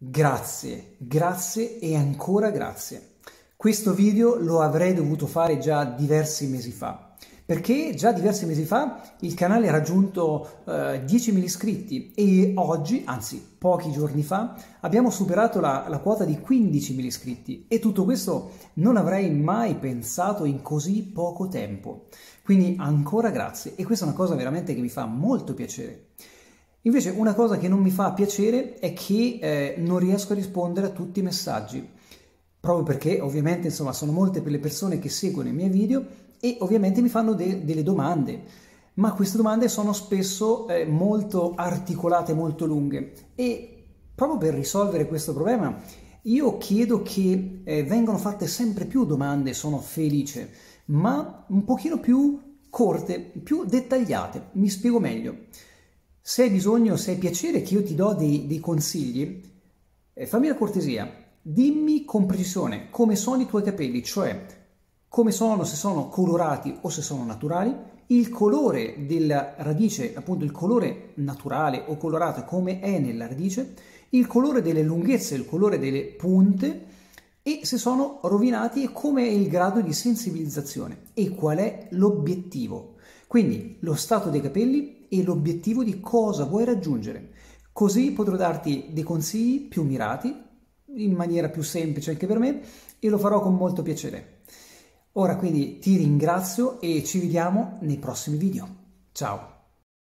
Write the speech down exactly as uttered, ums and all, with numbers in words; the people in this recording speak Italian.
Grazie, grazie e ancora grazie. Questo video lo avrei dovuto fare già diversi mesi fa, perché già diversi mesi fa il canale ha raggiunto eh, diecimila iscritti e oggi, anzi pochi giorni fa, abbiamo superato la, la quota di quindicimila iscritti e tutto questo non avrei mai pensato in così poco tempo. Quindi ancora grazie e questa è una cosa veramente che mi fa molto piacere. Invece una cosa che non mi fa piacere è che eh, non riesco a rispondere a tutti i messaggi, proprio perché ovviamente insomma sono molte per le persone che seguono i miei video e ovviamente mi fanno de delle domande, ma queste domande sono spesso eh, molto articolate, molto lunghe e proprio per risolvere questo problema io chiedo che eh, vengano fatte sempre più domande, sono felice, ma un pochino più corte, più dettagliate. Mi spiego meglio. Se hai bisogno, se hai piacere che io ti do dei, dei consigli, eh, fammi la cortesia, dimmi con precisione come sono i tuoi capelli, cioè come sono, se sono colorati o se sono naturali, il colore della radice, appunto il colore naturale o colorato come è nella radice, il colore delle lunghezze, il colore delle punte e se sono rovinati e come è il grado di sensibilizzazione e qual è l'obiettivo. Quindi lo stato dei capelli e l'obiettivo di cosa vuoi raggiungere. Così potrò darti dei consigli più mirati, in maniera più semplice anche per me, e lo farò con molto piacere. Ora quindi ti ringrazio e ci vediamo nei prossimi video. Ciao!